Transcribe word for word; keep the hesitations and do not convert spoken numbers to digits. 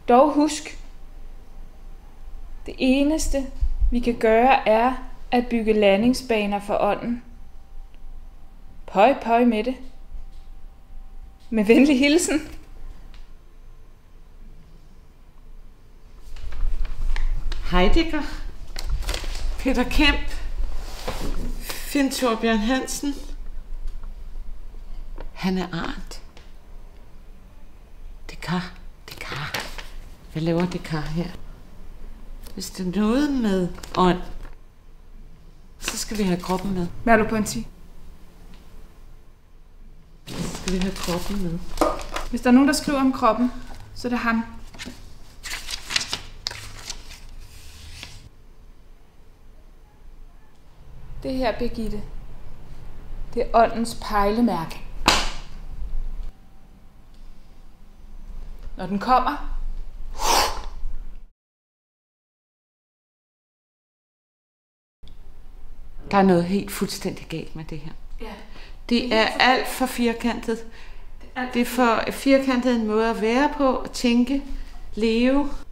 Dog husk, det eneste vi kan gøre er at bygge landingsbaner for ånden. Pøj, pøj med det. Med venlig hilsen. Heidegger, Peter Kemp, Finn Thorbjørn Hansen, Hannah Arendt, Descartes, Descartes. Hvad laver Descartes her? Hvis det er noget med ånd, så skal vi have kroppen med. Hvad er du på en ti? Så skal vi have kroppen med. Hvis der er nogen, der skriver om kroppen, så er det ham. Det her, Birgitte, det er åndens pejlemærke. Når den kommer, der er noget helt fuldstændig galt med det her. ja, Det er alt for firkantet. Det er for firkantet en måde at være på, at tænke, leve.